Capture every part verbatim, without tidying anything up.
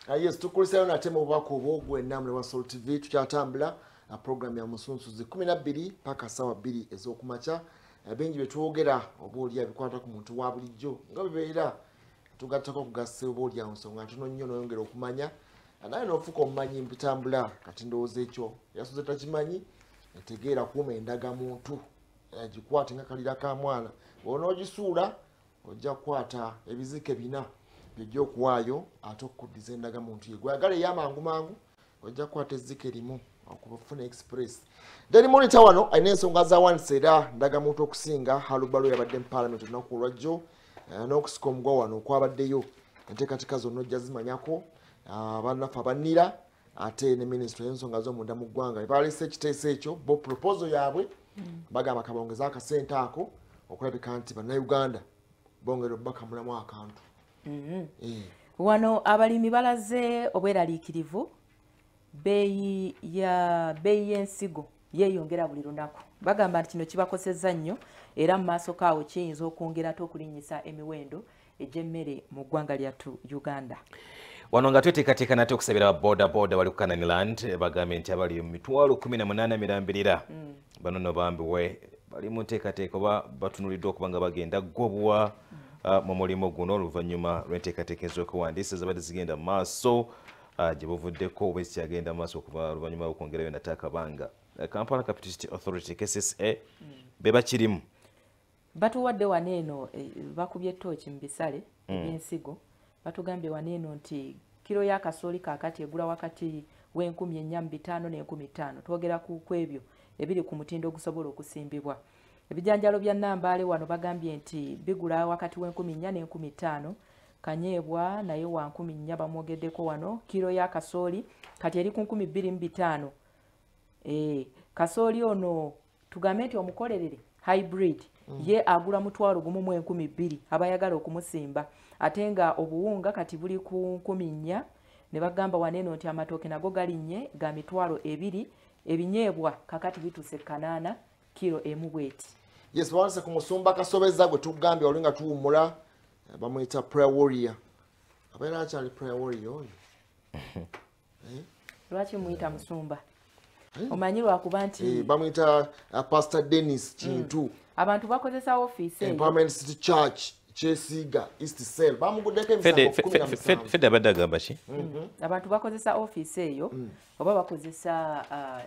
Yes, tukulisayo na tema ubako obogwe namwe wa Soul T V tukyatambula na program ya Omusunsuzi kumi na bbiri paka sawa bbiri ezokumacha bengi betwogera obuli abikwata ku muntu wa bulijjo nga bibeera tugattako kugasa obuli ansonga ntono nnyo noyongera okumanya naye nofuka omumanyi mpitambula kati ndowooza ekyo yasoze takimanyi etegeera kuuma endaga muntu agikwate nga kalira ka mwana onoogisuula ojja kukwata ebizike bina bijjo kuwaayo ate okuddiza endaga muntu ye gwagala ey'amangu mangu ojja kukwata ezzike limu okubafuna express Daily Monitor wano ayina ensonga za wansi era ndaga muntu okusinga halubalo yabadde mu parliament olunaku olwajjo n'okusika omugwa wano okwabaddeyo enteekateeka zonna ojja zimanyako abannaffe abannira ate ne minisitule y'ensonga z'omunda mu ggwanga baleese ekiteeso ekyo bo proposal yaabwe bagamba kabongeza akasente ako okulabika nti bannayuganda bongera obubaka mulamu akantu. Wano abalimi balaze obweraliikirivu beeyi ya beeyi y'ensigo yeeyongera buli lunaku bagamba nti kino kibakosezza nnyo era mu maaso kaawo kiyinza okwongera ate okulinnyisa emiwendo egy'emmere mu ggwanga lyattu Uganda. Wano nga tweteekateeka nate okusabira ba boda boda wali ku Kananiland bagambye nti abali mu mitwalo kumi na munaana mirambirira bano no bambiwe bali mu nteekateeka oba batunuliddwa okuba nga bagenda ggobuwa mu mulimu guno oluvannyuma lw'enteekateeka ez'okuwandiisa zabadde zigenda mu maaso gye buvuddeko oba ekikyagenda mu maaso okuva oluvannyuma lw'okwongerayo nate akabanga. Kampala Capital Authority K C S A be bakirimu batuwadde wano eno bakubye ettooki mu bisale by'ensigo batugambye wano eno nti kiro ya kasooli kaakati egula wakati w'enkumi ennya mu bitaano n'enkumi ttaano twogera ku kwebyo ebiri ku mutindo ogusobola okusimbibwa. Ebijanjalo bya Nambaale wano bagambye nti bigula wakati w'enkumi nnya n'enkumi ttaano kanyeebwa naye wa nkumi nnya bamwogeddeko wano kiro ya kasooli kati eri ku nkumi bbiri mu bitaano. E, kasooli ono tugambe nti omukolerere hybrid mm. ye agula mutwalo gumu mu enkumi bbiri abayagala okumusimba ate nga obuwunga kati buli ku nkumi nnya ne bagamba waneno nti amatooke nago galinnye ga mitwalo ebiri ebinyeebwa kakati bituse kanaana kiro emu bweti. Yes, wanse ku musumba kasobeza gwe tugambye olinga tuwumula bamuyita prayer warrior abeera akyali prayer warrior oyo eh? Lwaki muyita musumba? Omanyi lwakuba nti eh, bamuyita uh, Pastor Dennis Kintu mm. abantu bakozesa office Empowerment City Church Chesiga East Cell bamuguddeko emisango kumi na musanvu fedde abadde agamba ki abantu bakozesa office eyo oba bakozesa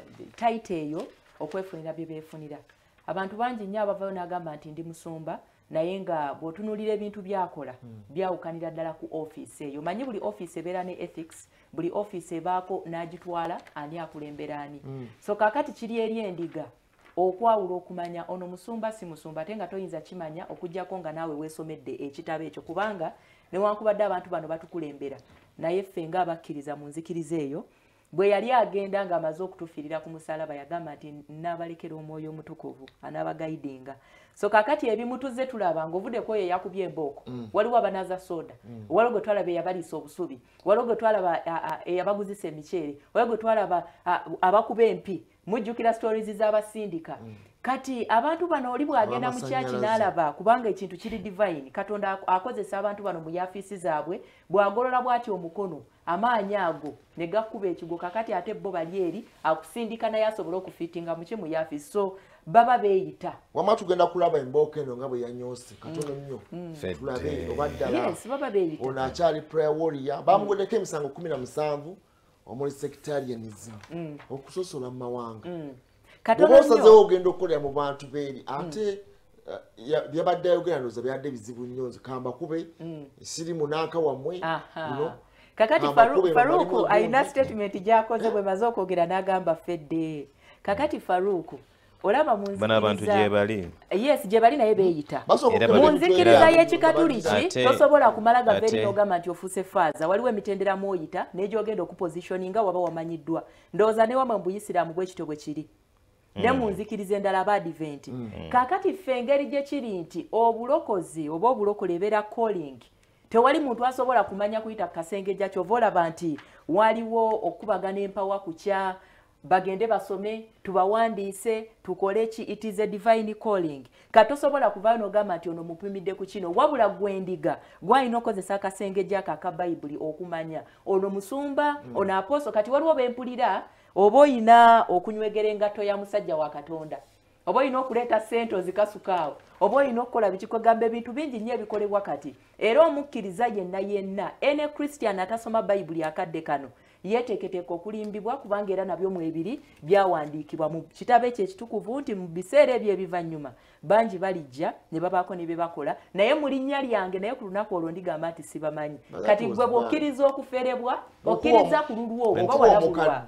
title eyo okwefunira bye beefunira. Abantu bangi nnyo abavayo n'agamba nti ndi musumba naye nga bw'otunuulira ebintu byakola byawukanira ddala ku office eyo. Manyi buli office ebeera ne ethics, buli office ebaako n'agitwala ani akulembera ani. So kaakati kiri eri endiga okwawula okumanya ono musumba si musumba ate nga toyinza kimanya okuggyako nga naawe weesomedde ekitabo ekyo kubanga newankubadde abantu bano batukulembera naye ffe nga abakkiriza mu nzikiriza eyo bwe yali agenda nga amaze okutufiirira ku musalaba yagamba nti naabalekera omwoyo omutukuvu anaabagayidinga. So kakati ebimu tuzze tulaba ng'ovuddeko oyo yakubye embooko mm. waliwo abanaza soda mm. waliwo gwe twalaba eyabaliisa obusubi waliwo gwe twalaba eyabaguzisa emiceere waliwo gwe twalaba abakuba empi mujjukira stories z'abasindika mm. kati abantu bano oli bw'agenda mu kyaki n'alaba kubanga ekintu kiri divine Katonda akozesa abantu bano mu yafiisi zaabwe bw'agolola bw'ati omukono amaanyi ago ne gakuba ekigo kakati ate bo bali eri akusindika naye asobola okufiitinga mu kimu yafiisi so baba beeyita wama tugenda kulaba embooko eno nga bwe yanyoose katono nnyo tulabe obaddala yes baba beeyita ono akyali prayer warrior bamuguddeko emisango kumi na musanvu omuli sectarianism okusosola mu mawanga katono nnyo osazeewo ogenda okukolera mu bantu beeri ate byabadde ayogera ndowooza byadde bizibu nnyo nzikamba kube sirimu n'anka wammwe kakati Faruku alina statement gy'akoze bwe maze okwogera n'agamba fedde kakati Faruku olaba mu nzikiriza abantu gye bali yes gye bali naye beeyita mu nzikiriza y'ekikatuliki tosobola kumala gaveri n'ogamba nti ofuuse faaza waliwo emitendera mw'oyita n'egyogenda okupositioninga waba wamanyiddwa ndowooza ne wama mu buyisiraamu bwe kityo bwe kiri ne mu nzikiriza endala aba adiventi kaakati ffe engeri gye kiri nti obulokozi oba obulokole ebeera calling tewali muntu asobola kumanya kuyita kasengejja kyova olaba nti waliwo okubagana empawa kukya bagende basome tubawandiise tukole ki it is a divine calling katosobola kuvayo n'ogamba nti ono mupimidde ku kino wabula gwendiga gwalina okozesa akasengejja ako aka bayibuli okumanya ono musumba mm. ono aposo kati waliwo bempulira oba oyina okunywegera engatto ya musajja wa Katonda oba oyina okuleeta ssente ozikasukaawo oba oyina okukola bikikwegamba ebintu bingi nnyo ebikolebwa kati era omukkiriza yenna yenna ene Christian atasoma bayibuli akadde kano yeteeketeeka okulimbibwa kubanga era nabyo mu ebiri byawandiikibwa mu kitabo ekyo ekitukuvu nti mu biseera ebyo ebivannyuma bangi balijja ne babaako ne bye bakola naye mu linnya lyange naye ku lunaku olwo ndigamba nti sibamanyi kati gwe bw'okkiriza okuferebwa okkiriza ku lulwo oba walabulwa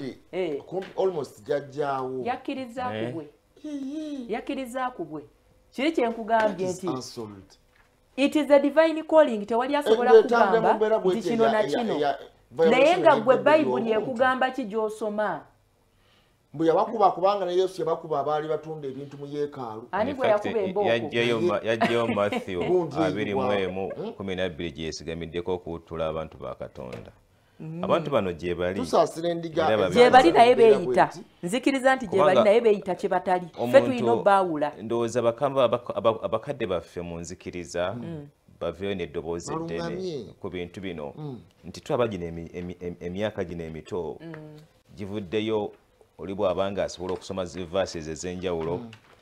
yakkiriza ku bwe yakkiriza ku bwe kiri kye nkugambye nti it is a divine calling tewali asobola kugamba nti kino na kino naye nga gwe bayibuli ekugamba ki gy'osoma mbu yabakuba kubanga ne Yesu yabakuba abaali batunda ebintu mu yeekaalu ani gwe yakuba embooko yajjayo Matthew abiri mu emu kumi na bbiri gye yeesigamiddeko okuwuttula abantu ba Katonda abantu bano gye bali tusaasira endiga gye bali naye beeyita nzikiriza nti gye bali naye beeyita kye batali ffe tulina obbaawula ndowooza abakadde baffe mu nzikiriza baveyo n'eddoboozi eddene ku bintu bino nti tulaba gino emyaka gino emito givuddeyo oli bw'abanga asobola okusoma zivases ez'enjawulo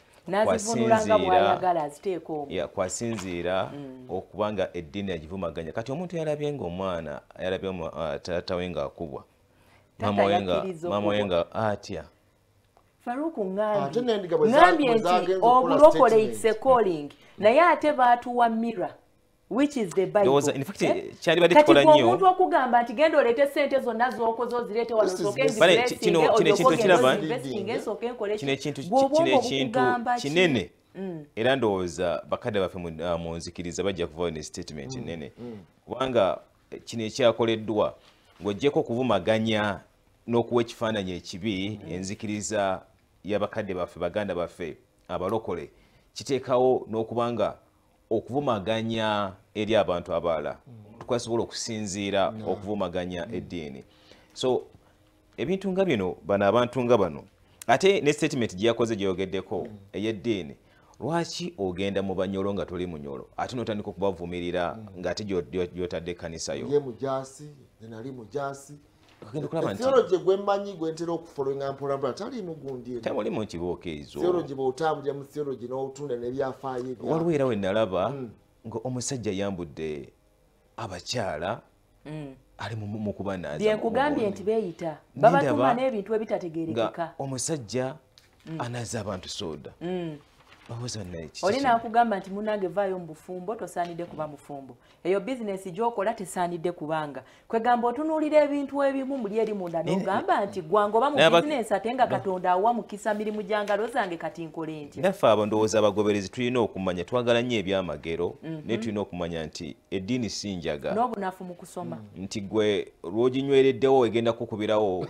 kwasinziira okubanga eddiini agivumaganya kati omuntu yalabye ng'omwana yalabye taata we ng'akubwa maama we nga atya Faruku ngambye nti obulokole it's a calling naye ate baatuwa mirror which is the Bible. In fact, kyali bali tukola nnyo. Kati omuntu okugamba nti genda oleete ssente zonna z'okoze ozireete wano osooke nzirese kino kino ekintu kiraba kino ekintu kino ekintu kinene era ndowooza bakadde baffe mu nzikiriza bajja kuvayo ne statement nene kubanga kino ekyakoleddwa ng'oggyeko okuvumaganya n'okuwa ekifaananyi ekibi enzikiriza y'abakadde baffe baganda baffe abalokole kiteekawo n'okubanga okuvumaganya eri abantu abalala tukwasobola okusinziira okuvumaganya eddiini so ebintu nga bino bano abantu nga bano ate ne statement gye yakoze gyeyogeddeko ey'eddiini lwaki ogenda mu banyolo nga toli munyolo ate n'otandika okubavumirira ng'ate gy'otadde ekkanisa yo ye mujaasi nali mujaasi theology gwemmanyi gwentera okufollowinga mpolampola taliimu gundi temuli mu kibooko ezo theology bw'otambulira mu theology n'otunda n'ebyafaayo ebya waliwo era we nalaba nga omusajja yambudde abakyala ali mu kubanaaza bye nkugambye nti beeyita babatuma n'ebintu ebitategeerekeka omusajja anaaza abantu sooda oli nakugamba nti munange vaayo mu bufumbo tosaanidde kuba mufumbo eyo bizinesi gy'okola tesaanidde kubanga kwegamba otunuulira ebintu ebimu muli eri munda n'ogamba nti gwange oba mu bizinesi ate nga Katonda awa mukisa mirimu gya ngalo zange kati nkole ntya naffe abo ndowooza abagoberezi tulina okumanya twagala nnyo ebyamagero naye tulina okumanya nti eddiini si njaga n'obunafu mu kusoma nti gwe lw'oginywereddewo egenda kukubirawo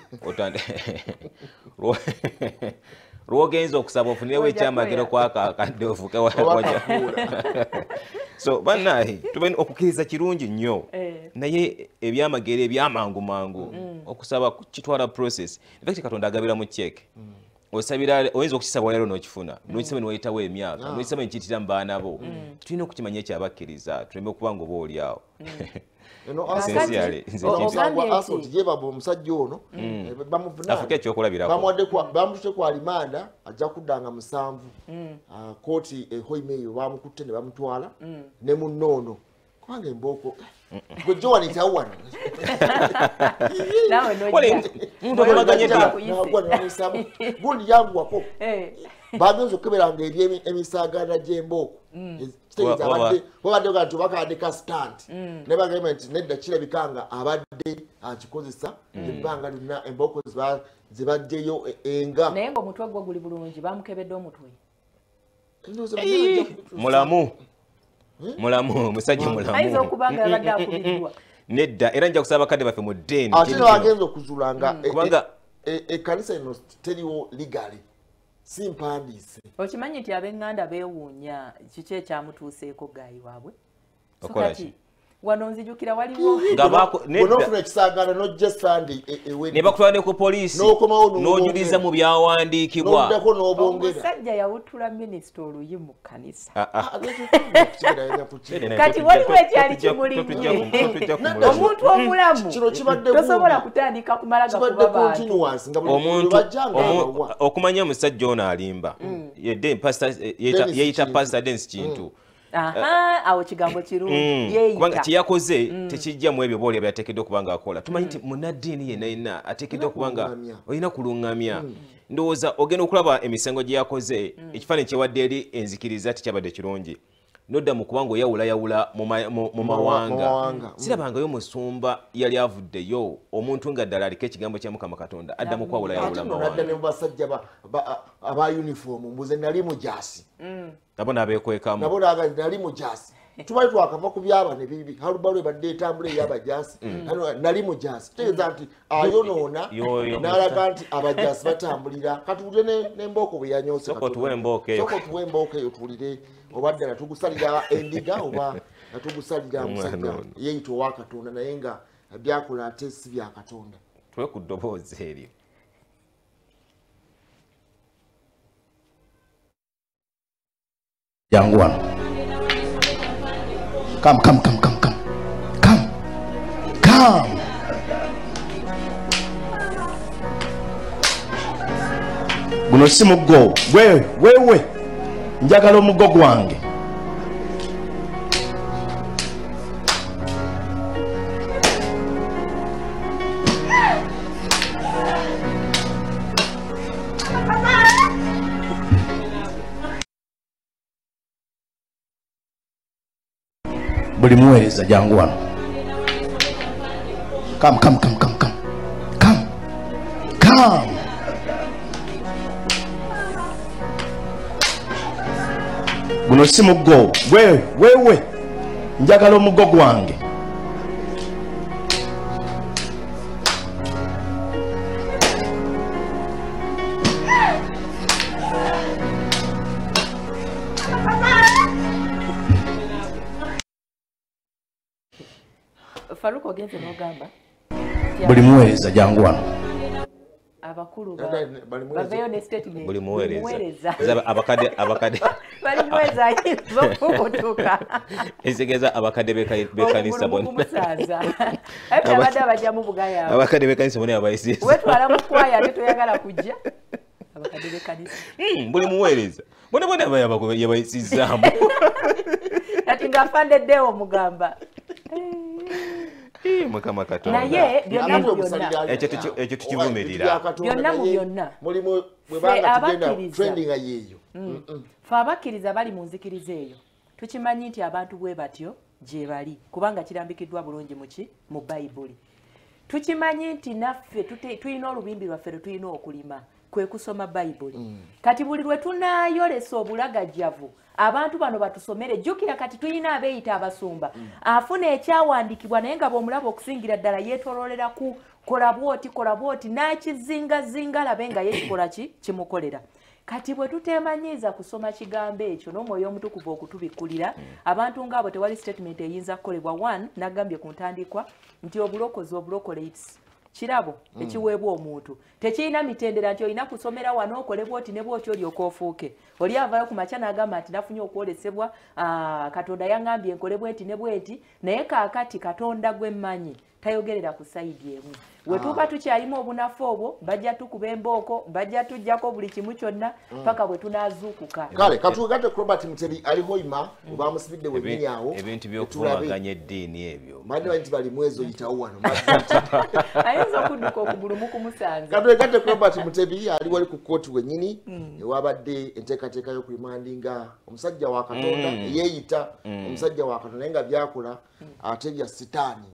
lwogenza okusaba ofunirewo ekyamagero kwaka akadde ofuke wajja so bannaye tubaina okukkiriza kirungi nnyo naye ebyamagero ebyamangu mangu okusaba kitwala process infact Katonda agabira mu check osabira oyinza okukisaba leero n'okifuna n'okisaba niwayitawo emyaka n'okisaba nkiyitira mu baana bo tulina okukimanya ekyabakkiriza tuleme okuba nga oba oli awo yebaba omusajja ono bamutute ku alimanda ajja kuddanga musanvu kooti ehoimeeyo bamukutte ne bamutwala ne munnoono kubanga embooko gwe jowanitawo wano gundi yanguwako bagenza okukeberanga eri emisaagana gy'embooko babadde kanti bakandika stand ne bagamba nti nedda kirabika nga abadde akikozesa ebbanga lyonna embooko zibaddeyo enga naye ng'omutwe gwo guli bulungi bamukebedde omutwe mulamu mulamu omusajja mulamu ayinza okubanga yabadde akubiddwa nedda era nja kusaba bakadde baffe mu ddeeni ate nebagenza okuzuula nga ekkanisa eno teriwo ligale si mpandiise okimanyi nti ab'eŋŋanda beewuunya kiki ekyamutuuseeko gaayi waabwe okolaki wano nzijukira waliwo ngabako bonofuna ekisagano no just stand ewe ne bakutwala ku police n'ojuliza mu byawandiikibwa n'odako n'obongera omusajja yawutula minisita oluyi mu kkanisa kati kati waliwo ekyali kimulinnye omuntu omulamu kino kibadde tosobola kutandika kumala gakuba bantu omuntu okumanya omusajja ono alimba yeyita pastor Dennis Kintu aha awo kigambo kirungi yeyita kubanga kiyakoze tekijja mu ebyo bole byatekeddwa okubanga akola tumanyi nti munaddiini yenna yenna atekeddwa okubanga olina kulungamya ndowooza ogenda okulaba emisango gye yakoze ekifaananyi kyewadde eri enzikiriza tekyabadde kirungi nodda mu kubanga oyawulayawula mu mawanga sirabangayo musumba yali avuddeyo omuntu nga ddala aliko ekigambo kya Mukama Katonda adda mu kwawulayawula mu mawanga ne basajja aba uniform mbuze nali mujasi nabo nabeekwekamu nabo nali mujasi tumanyi twakava ku byabane bibi halubalo ebadde etambula ey'abajasi nali mujasi tegeeza nti ayonoona n'alaga nti abajasi batambulira katulire n'embooko bwe yanyoose soko tuwe embooko eyo tuwulire oba ddala tugusalira endiga oba tugusalira musajja yeeyita owa Katonda naye nga byakola ate si bya Katonda tuwe ku ddoboozi eryo jangu wano come come come come come come come guno si muggo wewe wewe njagala omuggo gwange buli muweereza jangu wano come come come come come come come guno si muggo wewe wewe njagala omuggo gwange Faruko ogenze n'ogamba buli muweereza jangu wano abakulu baveyo ne statement buli muweereza abakadde abakadde bali muweereza ayinza esigeza abakadde bekanisa bonna ate abadde abajja mu bugaya abakadde bekanisa bonna abayisiza wetwala mu kwaya ate toyagala kujja abakadde bekanisa buli muweereza bonna bonna yabayisizaamu ati ng'afandeddewo mugamba Mukama Katonda naye byonna mu byonna ekyo tukivumirira byonna mu byonna mulimu bwebanga tugenda trending ayeyo fe abakkiriza bali mu nzikiriza eyo tukimanyi nti abantu bwe batyo gye bali kubanga kirambikiddwa bulungi muki mu bayibuli tukimanyi nti naffe tulina olubimbi lwaffe lwe tulina okulima kwe kusoma bayibuli kati buli lwe tunaayolesa obulagajjavu abantu bano batusomere jjukira kati tulina abeeyita abasumba afuna ekyawandiikibwa naye nga bw'omulaba okusingira ddala yeetoloolera ku kola bwoti kola bwoti n'akizingazinga labe nga yekikola ki kimukolera kati bwe tuteemanyiiza kusoma kigambo ekyo n'omwoyo omutukuvu okutubikkulira abantu ng'abo tewali statement eyinza kukolebwa one nagambye ku ntandikwa nti obulokozi obulokoleits kirabo ekiweebwa omuntu tekirina mitendera nti olina kusomera wano okole bwoti ne bwoti olyoka ofuuke oli avayo ku makya n'agamba nti nafunye okwolesebwa Katonda yaŋŋambye nkole bweti ne bweti naye kaakati Katonda gwe mmanyi tayogerera ku sayidi emu we tuba tukyalimu obunafu obwo bajja tukuba embooko bajja tujjako buli kimu kyonna paka bwe tunaazuukuka kale katugatte Robert Mutebi aliho ima bamusibidde wenyini awo ebintu by'okuvumaganya eddiini ebyo madi nti bali mwezo yitawo wano ayinza okudduka okugulu mu kumusanza katugatte Robert Mutebi ali wali ku kooti wenyini ewabadde enteekateeka y'okurimandinga omusajja wa Katonda yeeyita omusajja wa Katonda naye nga byakola ate bya sitaani